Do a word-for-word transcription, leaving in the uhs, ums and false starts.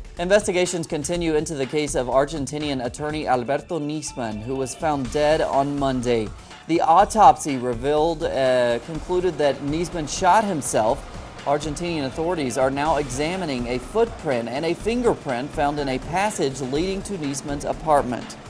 Investigations continue into the case of Argentinian attorney Alberto Nisman, who was found dead on Monday. The autopsy revealed, uh, concluded that Nisman shot himself. Argentinian authorities are now examining a footprint and a fingerprint found in a passage leading to Nisman's apartment.